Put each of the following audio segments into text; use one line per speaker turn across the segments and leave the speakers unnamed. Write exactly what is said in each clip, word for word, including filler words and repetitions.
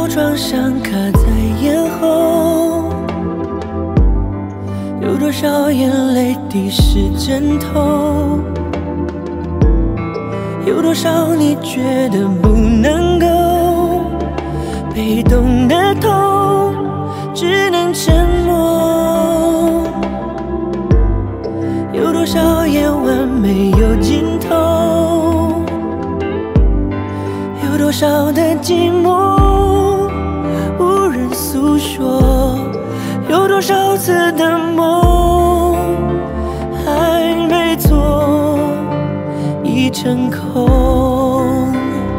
少创伤卡在咽喉，有多少眼泪滴湿枕头，有多少你觉得不能够，被动的痛只能沉默，有多少夜晚没有尽头，有多少的寂寞无人诉说，有多少次的梦还没做已成空。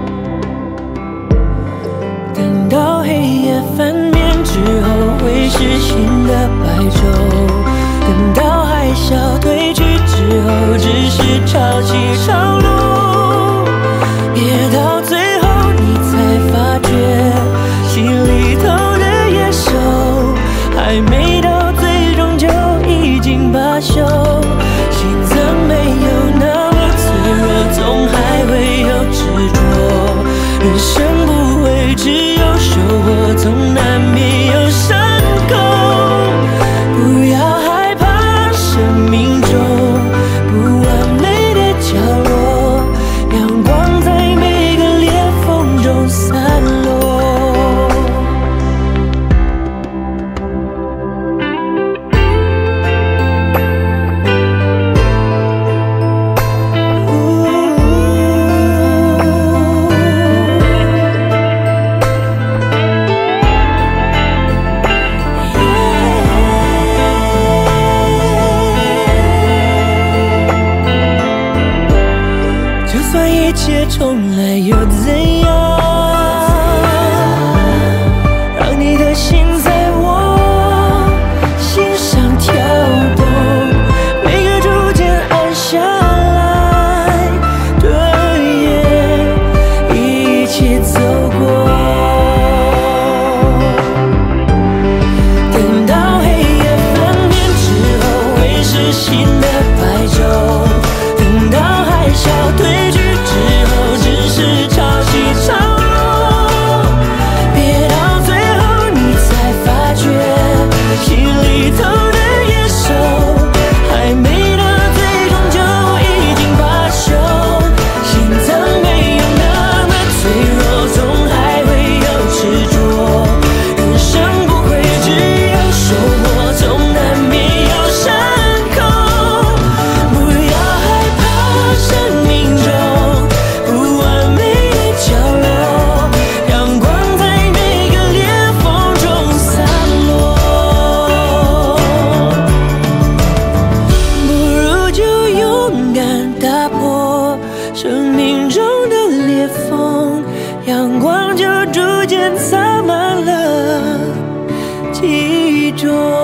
等到黑夜翻面之后，会是新的白昼；等到海啸退去之后，只是潮起潮落。别到最后你才发觉，心里头的野兽还没到最终就已经罢休。心脏没有那么脆弱，总还会有执着。人生不会只有收获，总难免有伤口。不要害怕生命中不完美的角落，阳光在每个裂缝中散落。就算一切重来又怎样，让你的心在我心上跳动，每个逐渐暗下来的夜一起走过。等到黑夜翻面之后，会是新的白昼；等到海啸退去之后，只是潮起潮落。别到最后你才发觉，心里头的野兽还没到最终就已经罢休。心脏没有那么脆弱，总还会有执着。人生不会只有收获，总难免有伤口。不要害怕生命中不完美的角落，阳光在每个裂缝中散落。不如就勇敢打破生命中的裂缝，阳光就逐渐洒满了记忆中。